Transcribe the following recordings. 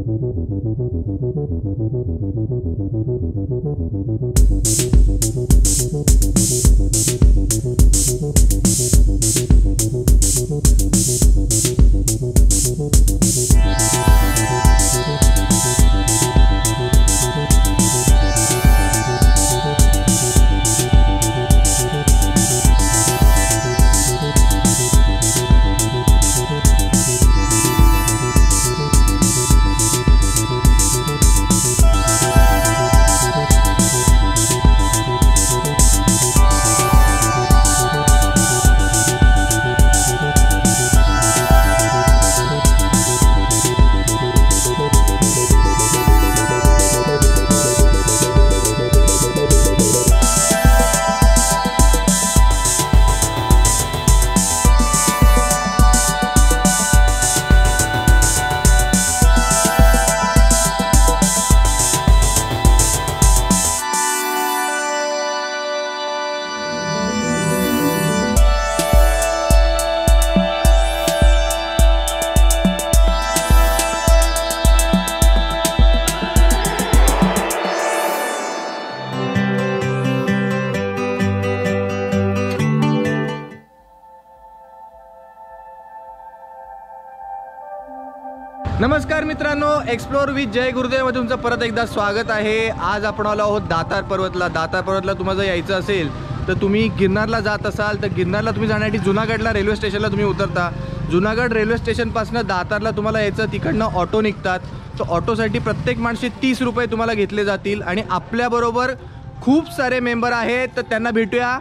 नमस्कार मित्रांनो, explore with जय गुरुदेव मध्ये तुमचं परत एकदा स्वागत आहे। आज आपण आलो आहोत दातार पर्वतला। दातार पर्वतला तुम्हाला यायचं असेल तर तुम्ही गिरनारला जात असाल तर गिरनारला तुम्ही जाण्यासाठी जुनागडला रेल्वे स्टेशनला तुम्ही उतरता। जुनागड रेल्वे स्टेशनपासून दातारला तुम्हाला यायचं, तिकडनं ऑटो निघतात। तर ऑटोसाठी प्रत्येक माणसे 30 रुपये तुम्हाला घेतले जातील आणि आपल्याबरोबर खूप सारे मेंबर आहेत, तर त्यांना भेटूया।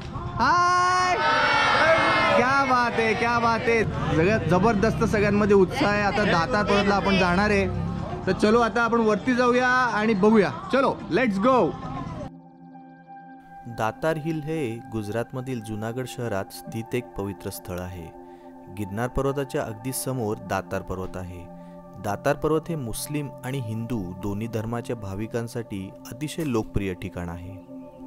हाय, क्या बात आहे, क्या बात आहे। सगळ्यात जबरदस्त सगळ्यांमध्ये उत्साह आहे। आता दातार पर्वतला आपण जाणार आहे, तर चलो आता आपण वरती जाऊया आणि बघूया। चलो लेट्स गो। दातार हिल हे गुजरातमधील जुनागड शहरात स्थित एक पवित्र स्थळ आहे। गिरनार पर्वताच्या अगदी समोर दातार पर्वत आहे। दातार पर्वत हे मुस्लिम आणि हिंदू दोन्ही धर्माच्या भाविकांसाठी अतिशय लोकप्रिय ठिकाण आहे।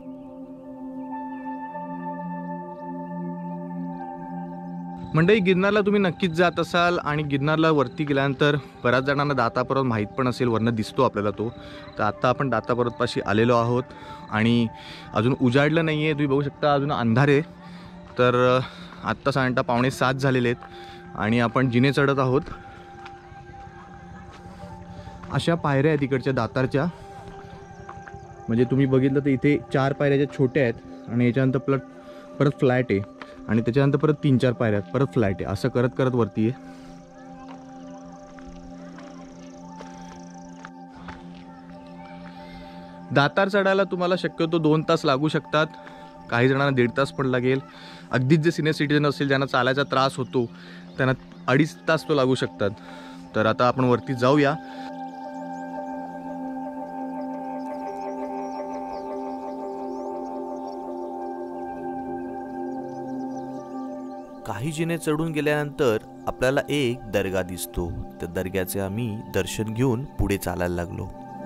मंडळी, गिरनारला तुम्ही नक्कीच जात असाल आणि गिरनारला वरती गेल्यानंतर बऱ्याच जणांना दातार पर्वत माहीत पण असेल, वरनं दिसतो आपल्याला तो। तर आता आपण दातार पर्वतपाशी आलेलो आहोत आणि अजून उजाडलं नाही आहे, तुम्ही बघू शकता अजून अंधार आहे। तर आत्ता साधारणतः 6:45 झालेले आहेत आणि आपण जिने चढत आहोत। अशा पायऱ्या आहेत इकडच्या दातारच्या, म्हणजे तुम्ही बघितलं तर इथे 4 पायऱ्या ज्या छोट्या आहेत आणि याच्यानंतर परत फ्लॅट आहे आणि त्याच्यानंतर परत 3-4 पायऱ्या परत फ्लॅट आहे, असं करत करत वरती आहे। दातार चढायला तुम्हाला शक्यतो 2 तास लागू शकतात, काही जणांना 1.5 तास पण लागेल। अगदीच जे सिनियर सिटीजन असेल, ज्यांना चालायचा त्रास होतो, त्यांना 2.5 तास तो लागू शकतात। तर आता आपण वरती जाऊया। काही जिने चढून गेल्यानंतर आपल्याला एक दर्गा दिसतो। त्या दर्ग्याचे आम्ही दर्शन घेऊन पुढे चालायला लागलो।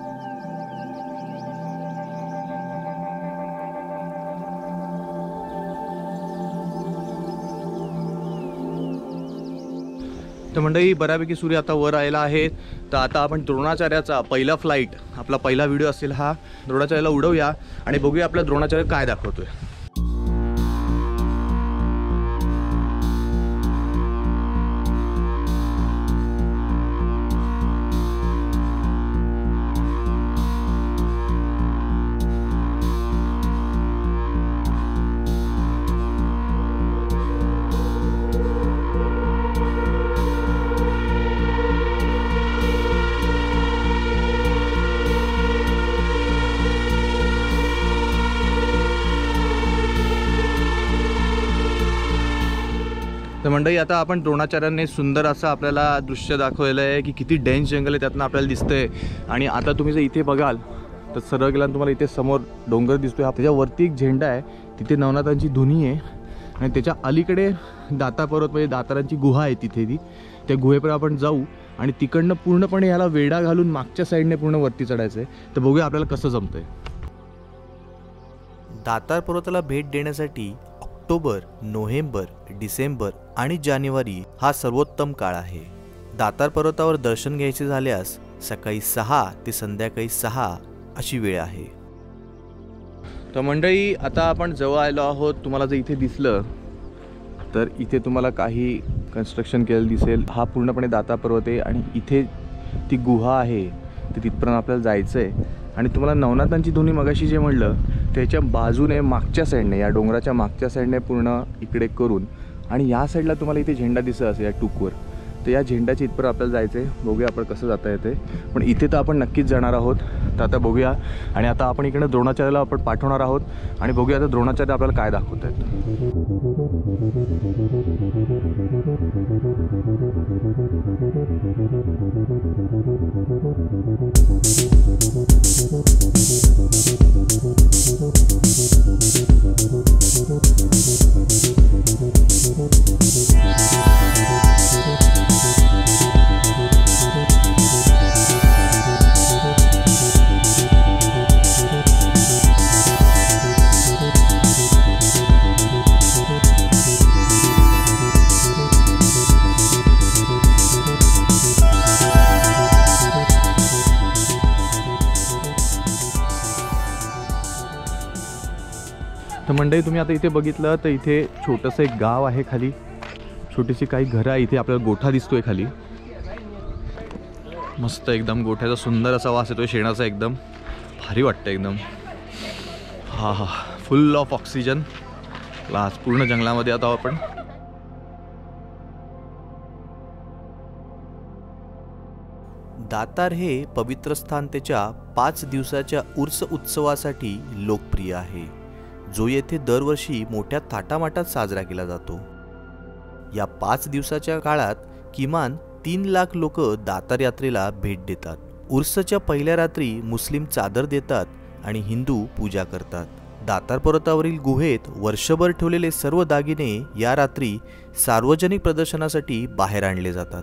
तर मंडळी, बऱ्यापैकी सूर्य आता वर आलेला आहे। तर आता आपण द्रोणाचार्याचा पहिला फ्लाईट, आपला पहिला व्हिडिओ असेल हा, द्रोणाचार्याला उडवूया आणि बघूया आपल्या द्रोणाचार्य काय दाखवतोय। तर मंडळी, आता आपण द्रोणाचार्याने सुंदर असं आपल्याला दृश्य दाखवलेलं आहे की किती डेन्स जंगल आहे त्यातनं आपल्याला दिसतंय। आणि आता तुम्ही जर इथे बघाल तर सरळ गेल्यानंतर तुम्हाला इथे समोर डोंगर दिसतोय, त्याच्यावरती एक झेंडा आहे, तिथे नवनाथांची धुनी आहे आणि त्याच्या अलीकडे दातार पर्वत म्हणजे दातारांची गुहा आहे तिथे। त्या गुहेपर्यंत आपण जाऊ आणि तिकडनं पूर्णपणे याला वेढा घालून मागच्या साईडने पूर्ण वरती चढायचं आहे। तर बघूया आपल्याला कसं जमतंय। दातार पर्वताला भेट देण्यासाठी ऑक्टोबर, नोव्हेंबर, डिसेंबर आणि जानेवारी हा सर्वोत्तम काळ आहे। दातार पर्वतावर दर्शन घ्यायचे झाल्यास सकाळी 6 ते संध्याकाळी 6 अशी वेळ आहे. तर मंडळी, आता आपण जवळ आलो आहोत. तुम्हाला जर इथे दिसलं तर इथे तुम्हाला काही कन्स्ट्रक्शन केलेलं दिसेल. हा पूर्णपणे दातार पर्वत आहे आणि इथे ती गुहा आहे, तर तिथपर्यंत आपल्याला जायचं आहे. आणि तुम्हाला नवनाथांची धुनी मगाशी जे म्हणलं त्याच्या बाजूने मागच्या साईडने, या डोंगराच्या मागच्या साईडने पूर्ण इकडे करून, आणि या साईडला तुम्हाला इथे झेंडा दिसत असेल या टूकवर, तर या झेंड्याच्या इथपर्यंत आपल्याला जायचं आहे. बघूया आपण कसं जाता येते, पण इथे तर आपण नक्कीच जाणार आहोत. तर आता बघूया. आणि आता आपण इकडे द्रोणाचार्याला आपण पाठवणार आहोत आणि बघूया आता द्रोणाचार्य आपल्याला काय दाखवत आहेत. तर मंडळी, तुम्ही आता इथे बघितलं तर इथे छोटंसं एक गाव आहे. खाली छोटीशी काही घरं आहे. इथे आपल्याला गोठा दिसतोय खाली. मस्त एकदम गोठ्याचा सुंदर असा वास येतोय शेणाचा. एकदम भारी वाटतं एकदम. हा हा, फुल ऑफ ऑक्सिजन. क्लास. पूर्ण जंगलामध्ये आता आपण. दातार हे पवित्र स्थान त्याच्या 5 दिवसाच्या उर्स उत्सवासाठी लोकप्रिय आहे, जो येथे दरवर्षी मोठ्या थाटामाटात साजरा केला जातो. या 5 दिवसाच्या काळात किमान 3 लाख लोक दातार यात्रेला भेट देतात. उर्सच्या पहिल्या रात्री मुस्लिम चादर देतात आणि हिंदू पूजा करतात. दातार पर्वतावरील गुहेत वर्षभर ठेवलेले सर्व दागिने या रात्री सार्वजनिक प्रदर्शनासाठी बाहेर आणले जातात.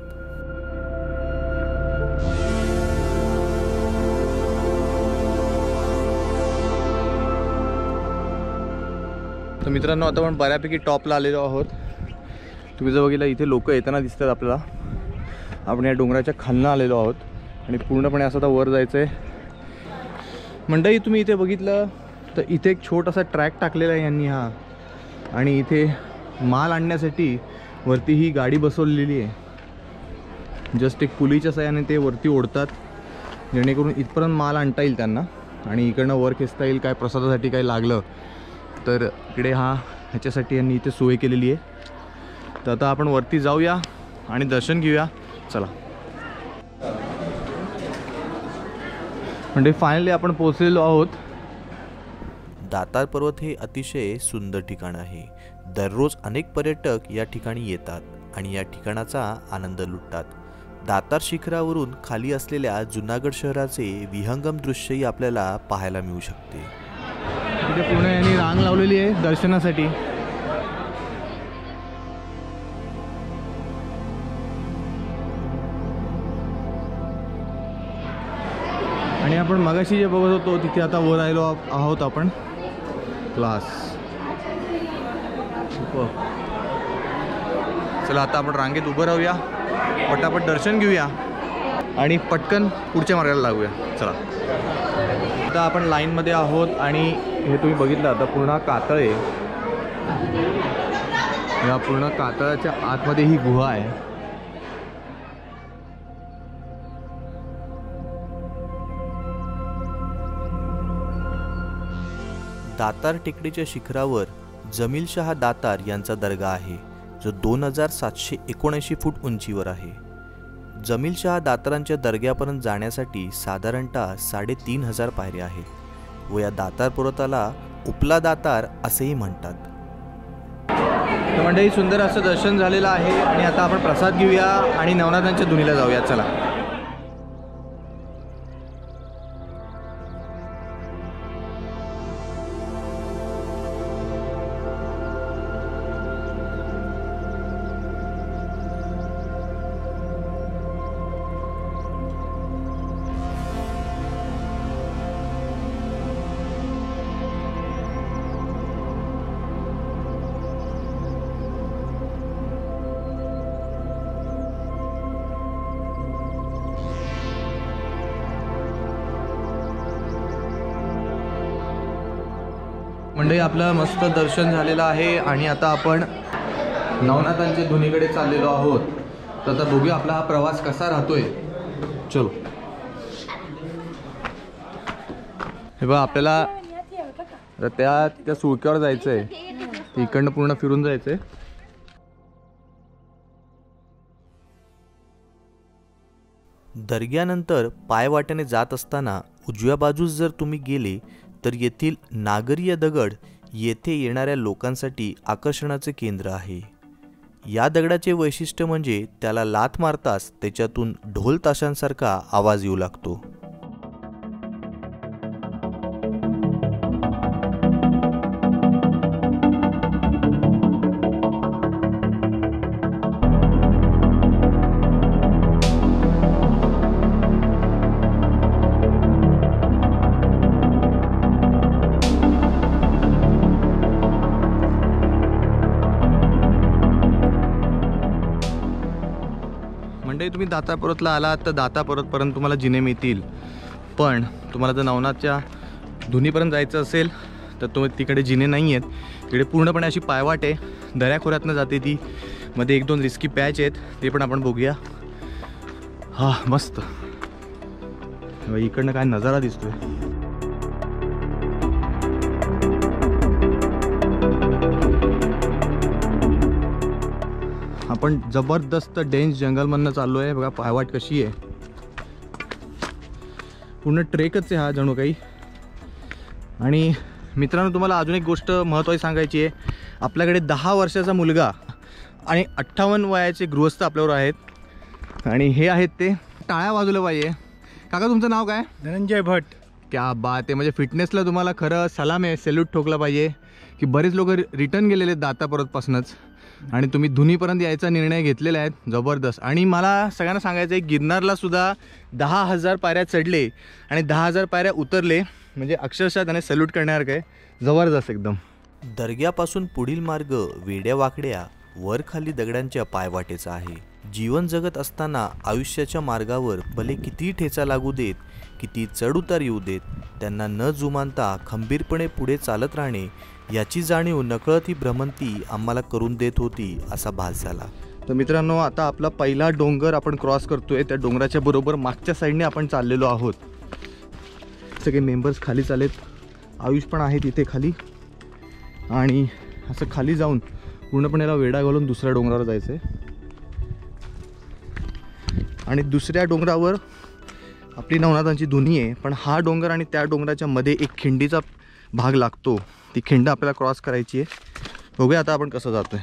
तर मित्रांनो, आता आपण बऱ्यापैकी टॉपला आलेलो आहोत. तुम्ही जर बघितलं इथे लोक येताना दिसतात आपल्याला. आपण या डोंगराच्या खालनं आलेलो आहोत आणि पूर्णपणे असं आता वर जायचं आहे. मंडळी, तुम्ही इथे बघितलं तर इथे एक छोटासा ट्रॅक टाकलेला आहे यांनी हा, आणि इथे माल आणण्यासाठी वरती ही गाडी बसवलेली आहे. जस्ट एक पुलीच्या साहाय्याने ते वरती ओढतात, जेणेकरून इथपर्यंत माल आणता येईल त्यांना आणि इकडनं वर खेचता येईल. काय प्रसादासाठी काही लागलं तर इकडे ह्याच्यासाठी यांनी इथे सोय केलेली आहे. तर आता आपण वरती जाऊया आणि दर्शन घेऊया. चला. म्हणजे फायनली आपण पोहोचलेलो आहोत. दातार पर्वत हे अतिशय सुंदर ठिकाण आहे. दररोज अनेक पर्यटक या ठिकाणी येतात आणि या ठिकाणाचा आनंद लुटतात. दातार शिखरावरून खाली असलेल्या जुनागड शहराचे विहंगम दृश्यही आपल्याला पाहायला मिळू शकते. इथे पूर्ण यांनी रांग लावलेली आहे दर्शनासाठी. आणि आपण मगाशी जे बघत होतो तिथे आता वर आलो आहोत आपण. क्लास. चला, आता आपण रांगेत उभं राहूया, पटापट दर्शन घेऊया आणि पटकन पुढच्या मार्गाला लागूया. चला. आता आपण लाईनमध्ये आहोत आणि हे तुम्ही बघितलं आता पूर्ण कातळ आहे. या पूर्ण कातळाच्या आतमध्ये ही गुहा आहे. दातार टेकडीच्या शिखरावर जमीलशाह दातार यांचा दर्गा आहे, जो 2779 फूट उंचीवर आहे. जमीलशाह दातारांच्या दर्ग्यापर्यंत जाण्यासाठी साधारणतः 3500 पायऱ्या आहेत व या दातार पर्वताला उपला दातार असेही म्हणतात. तर मंडळी, सुंदर असं दर्शन झालेलं आहे आणि आता आपण प्रसाद घेऊया आणि नवनाथांच्या धुनीला जाऊया. चला. मंडळी आपलं मस्त दर्शन झालेलं आहे आणि आता आपण नवनाथांच्या धुनीकडे चाललेलो आहोत. तर आता बघूया आपला हा प्रवास कसा राहतोय. चलो. हे बघा आपल्याला त्या सुळक्यावर जायचं आहे. इकडनं पूर्ण फिरून जायचं आहे. दर्ग्यानंतर पायवाटेने जात असताना उजव्या बाजूस जर तुम्ही गेले तर येथील नागरीय दगड येथे येणाऱ्या लोकांसाठी आकर्षणाचे केंद्र आहे. या दगडाचे वैशिष्ट्य म्हणजे त्याला लाथ मारताच त्याच्यातून ढोल ताशांसारखा आवाज येऊ लागतो. तुम्ही दातार पर्वतला आलात तर दातार पर्वतपर्यंत तुम्हाला जिने मिळतील. पण तुम्हाला जर नवनाथच्या धुनीपर्यंत जायचं असेल तर तिकडे जिने नाही आहेत. तिकडे पूर्णपणे अशी पायवाट आहे. दऱ्याखोऱ्यातनं जाते ती. मध्ये 1-2 रिस्की पॅच आहेत, ते पण आपण बघूया. हा मस्त. इकडनं काय नजारा दिसतोय. आपण जबरदस्त डेन्स जंगलमधनं चाललो आहे. बघा पायवाट कशी आहे. पूर्ण ट्रेकच आहे हा जणू काही. आणि मित्रांनो तुम्हाला अजून एक गोष्ट महत्त्वाची सांगायची आहे. आपल्याकडे 10 वर्षाचा मुलगा आणि 58 वयाचे गृहस्थ आपल्यावर आहेत. आणि हे आहेत ते. टाळ्या वाजवल्या पाहिजे. काका तुमचं नाव काय? धनंजय भट. क्या बात आहे. म्हणजे फिटनेसला तुम्हाला खरं सलाम आहे, सॅल्यूट ठोकला पाहिजे की बरेच लोक रिटर्न गेलेले आहेत दातार पर्वतपासूनच आणि तुम्ही धुनीपर्यंत यायचा निर्णय घेतलेला आहे. जबरदस्त. आणि मला सगळ्यांना सांगायचं आहे गिरनारला सुद्धा 10,000 पायऱ्या चढले आणि 10,000 पायऱ्या उतरले. म्हणजे अक्षरशः त्याने सॅल्यूट करण्यासारखं आहे. जबरदस्त एकदम. दर्ग्यापासून पुढील मार्ग वेड्या वाकड्या वर खाली दगडांच्या पायवाटेचा आहे. जीवन जगत असताना आयुष्याच्या मार्गावर भले किती ठेचा लागू देत, किती चढउतार येऊ देत, त्यांना न जुमानता खंबीरपणे पुढे चालत राहणे याची जाणीव नकळत ही भ्रमंती आम्हाला करून देत होती असा भास झाला. तर मित्रांनो आता आपला पहिला डोंगर आपण क्रॉस करतोय. त्या डोंगराच्या बरोबर मागच्या साईडने आपण चाललेलो आहोत. सगळे मेंबर्स खाली चालेत. आयुष पण आहे तिथे खाली. आणि असं खाली जाऊन पूर्णपणे वेढा घालून दुसऱ्या डोंगरावर जायचं आहे. आणि दुसऱ्या डोंगरावर आपली नवनाथांची धुनी आहे. पण हा डोंगर आणि त्या डोंगराच्या मध्ये एक खिंडीचा भाग लागतो. ती खिंड आपल्याला क्रॉस करायची आहे. बघूया आता आपण कसं जातोय.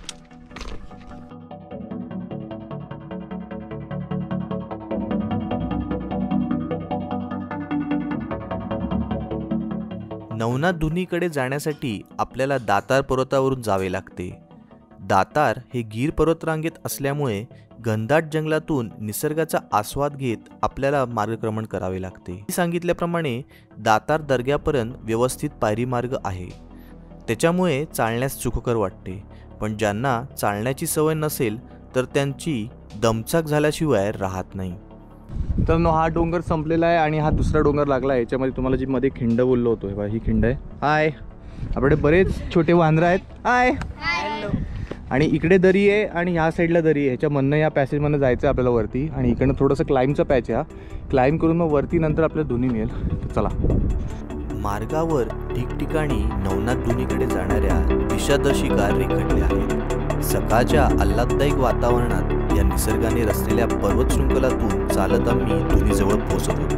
नवनाथ धुनीकडे जाण्यासाठी आपल्याला दातार पर्वतावरून जावे लागते. दातार हे गीर पर्वतरांगेत असल्यामुळे घनदाट जंगलातून निसर्गाचा आस्वाद घेत आपल्याला मार्गक्रमण करावे लागते. सांगितल्याप्रमाणे दातार दर्ग्यापर्यंत व्यवस्थित पायरी मार्ग आहे. त्याच्यामुळे चालण्यास सुखकर वाटते. पण ज्यांना चालण्याची सवय नसेल तर त्यांची दमछाक झाल्याशिवाय राहत नाही. तर हा डोंगर संपलेला आहे आणि हा दुसरा डोंगर लागला आहे. याच्यामध्ये तुम्हाला जी मध्ये खिंड बोललो होतो हे बघा, ही खिंड आहे. हाय. आपल्याकडे बरेच छोटे वांदरं आहेत. हाय. आणि इकडे दरी आहे आणि ह्या साईडला दरी आहे. ह्याच्यामधनं या पॅसेजमधनं जायचं आहे आपल्याला वरती. आणि इकडनं थोडंसं क्लाइंबचा पॅच आहे. हा क्लाइंब करून मग वरती नंतर आपल्याला धुनी मिळेल. तर चला. मार्गावर ठिकठिकाणी नवनाथ धुनीकडे जाणाऱ्या दिशादर्शिका रेखाटल्या आहेत. सकाळच्या आल्हाददायक वातावरणात या निसर्गाने रचलेल्या पर्वत शृंखलातून चालत आम्ही धुनीजवळ पोहोचत होतो.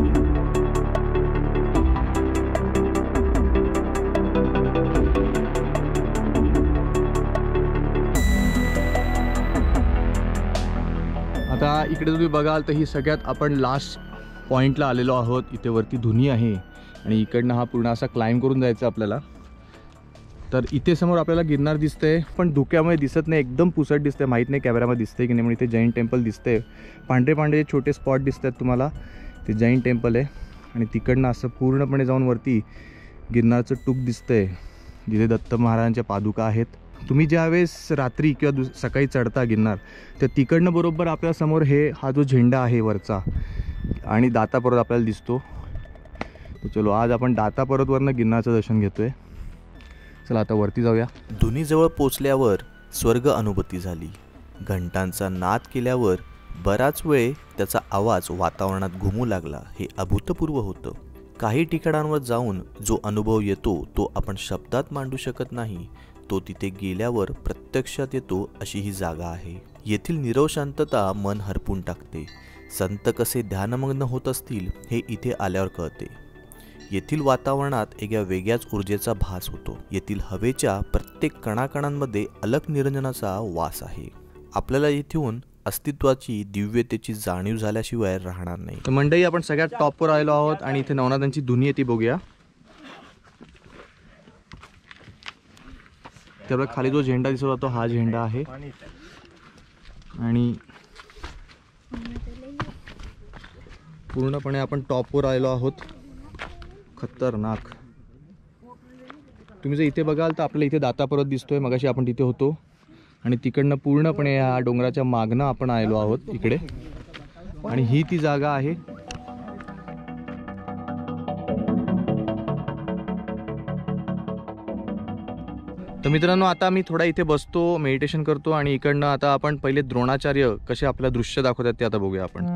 आता इकडे तुम्ही बघाल तर ही सगळ्यात आपण लास्ट पॉईंटला आलेलो आहोत. इथे वरती धुनी आहे आणि इकडनं हा पूर्ण असा क्लाइंब करून जायचा आपल्याला. तर इथे समोर आपल्याला गिरनार दिसतंय पण धुक्यामुळे दिसत नाही. एकदम पुसट दिसतंय. माहीत नाही कॅमेरामध्ये दिसतंय की नाही. म्हणून इथे जैन टेम्पल दिसतंय. पांढरे पांढरे छोटे स्पॉट दिसत आहेत तुम्हाला. ते जैन टेम्पल आहे. आणि तिकडनं असं पूर्णपणे जाऊन वरती गिरनारचं टूक दिसतंय जिथे दत्त महाराजांच्या पादुका आहेत. तुम्ही ज्यावेळेस रात्री किंवा सकाळी चढता गिरनार तर तिकडनं बरोबर आपल्या समोर हा जो झेंडा आहे वरचा आणि दाता पर्वत आपल्याला दिसतो. तर चलो आज आपण दाता पर्वतवरनं गिरनारचं दर्शन घेतोय. चला आता वरती जाऊया. धुनीजवळ पोचल्यावर स्वर्ग अनुभूती झाली. घंटांचा नाद केल्यावर बराच वेळ त्याचा आवाज वातावरणात घुमू लागला. हे अभूतपूर्व होतं. काही ठिकाणांवर जाऊन जो अनुभव येतो तो आपण शब्दात मांडू शकत नाही. तो तिथे गेल्यावर प्रत्यक्षात येतो अशी ही जागा आहे. येथील नीरव शांतता मन हरपून टाकते. संत कसे ध्यानमग्न होत असतील हे इथे आल्यावर कळते. येथील वातावरणात एका वेगळ्याच ऊर्जेचा भास होतो. येथील हवेच्या प्रत्येक कणाकणांमध्ये अलग निरंजनाचा वास आहे. आपल्याला इथून अस्तित्वाची दिव्यतेची जाणीव झाल्याशिवाय राहणार नाही. तर मंडळी, आपण सगळ्यात टॉपवर आलेलो आहोत आणि इथे नवनाथांची धुनी आहे ती बघूया. त्यामुळे खाली जो झेंडा दिसत होता हा झेंडा आहे आणि पूर्णपणे आपण टॉपवर आलेलो आहोत. खतरनाक. तुम्ही जर इथे बघाल तर आपल्याला इथे दाता पर्वत दिसतोय. मगाशी आपण तिथे होतो आणि तिकडनं पूर्णपणे या डोंगराच्या मागणं आपण आलेलो आहोत इकडे आणि ही ती जागा आहे. तर मित्रांनो, आता मी थोडा इथे बसतो, मेडिटेशन करतो आणि इकडनं आता आपण पहिले द्रोणाचार्य कसे आपलं दृश्य दाखवतात ते आता बघूया आपण.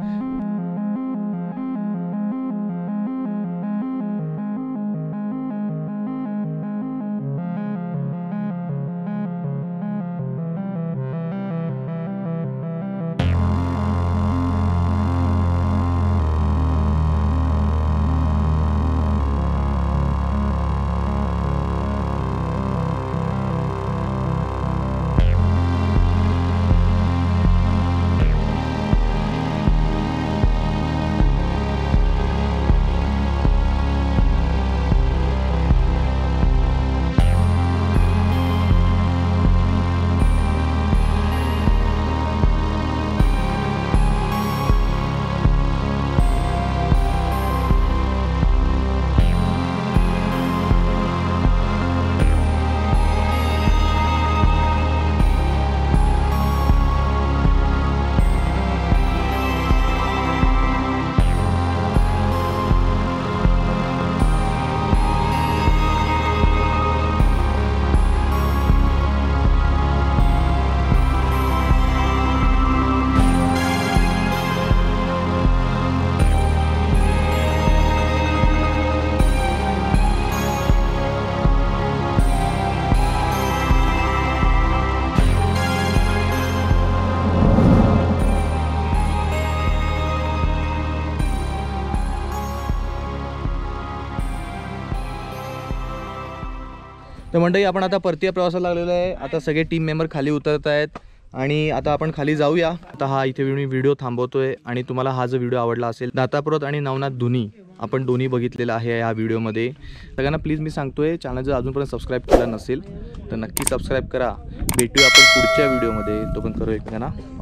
तर मंडळी, आपण आता परतीय प्रवासाला लागलेलो आहे. आता सगळे टीम मेंबर खाली उतरत आहेत आणि आता आपण खाली जाऊया. आता हा इथे मी व्हिडिओ थांबवतोय आणि तुम्हाला हा जो व्हिडिओ आवडला असेल, दाता पर्वत आणि नवनाथ धुनी आपण दोन्ही बघितलेलं आहे या व्हिडिओमध्ये. सगळ्यांना प्लीज मी सांगतोय, चॅनल जर अजूनपर्यंत सबस्क्राईब केलं नसेल तर नक्की सबस्क्राईब करा. भेटूया आपण पुढच्या व्हिडिओमध्ये. तो पण करू एकमेकांना